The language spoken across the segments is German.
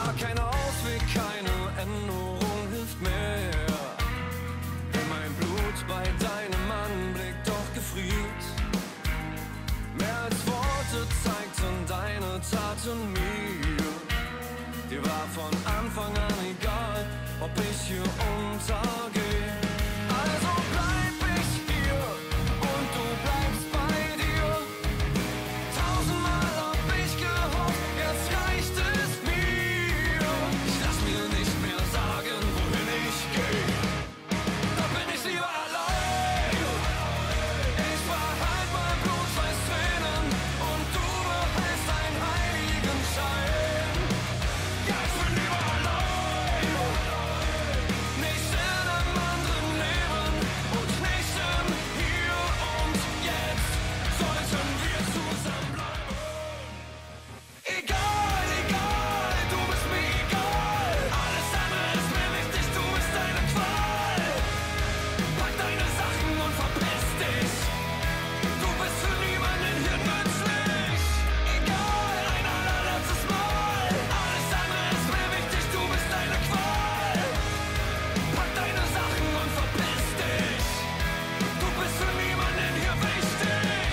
kein Ausweg, keine Änderung hilft mehr. Wenn mein Blut bei deinem Anblick doch gefriert. Mehr als Worte zeigten deine Taten mir. Dir war von Anfang an egal, ob ich hier untergehe. Also bleib ich hier und du bleibst bei dir. Tausendmal hab ich gehofft, jetzt reicht es mir. Ich lass mir nicht mehr sagen, wohin ich gehe. Da bin ich lieber allein. Ich verhalte mein Blut, schweiß Tränen und du behältst deinen heiligen Schein. Ja, ich bin lieber allein. Nicht in einem anderen Leben und nicht im Hier und Jetzt. Sollten wir zusammenbleiben. Egal, egal, du bist mir egal. Alles andere ist mir wichtig, du bist eine Qual. Pack deine Sachen und verpiss dich. Du bist für niemanden hier nützlich. Egal, ein allerletztes Mal. Alles andere ist mir wichtig, du bist eine Qual. Pack deine Sachen und verpiss dich. Du bist für niemanden hier wichtig.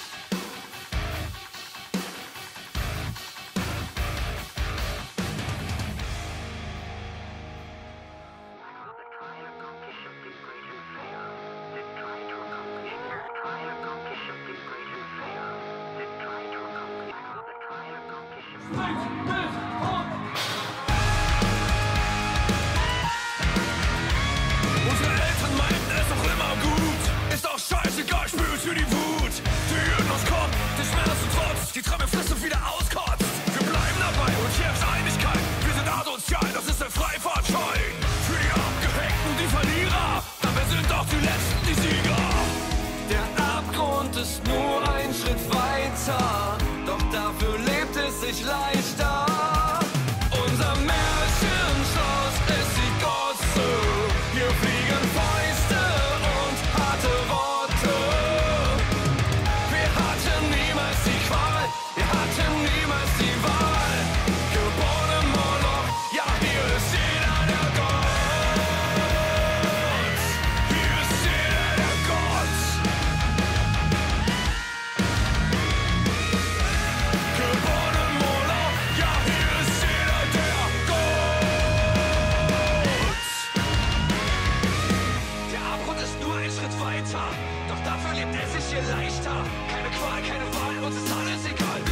Unsere Eltern meinten es doch immer gut. Ist doch scheißegal, spürst für die Wut, die in uns kommt, die Schmerz und Trotz, die Träume frisst und wieder auskotzt. Wir bleiben dabei und hier ist Einigkeit. Wir sind asozial, das ist der Freifahrtschein. Für die Abgehängten, die Verlierer, aber wir sind doch die Letzten, die Sieger. Der Abgrund ist nur ein Schritt weiter, doch dafür lebt es sich leichter. Unser Märchenschloss ist die Gosse. Hier fliegen Fäuste und harte Worte. Wir hatten niemals die Qual, wir hatten niemals die Wahl. Geboren im Moloch, ja, hier ist jeder der Gott. Hier ist jeder der Gott. Geboren im Moloch, ja, hier ist jeder der Gott. Der Abgrund ist nur ein Schritt weiter, doch dafür lebt es sich hier leichter. Keine Qual, keine Wahl, uns ist alles egal.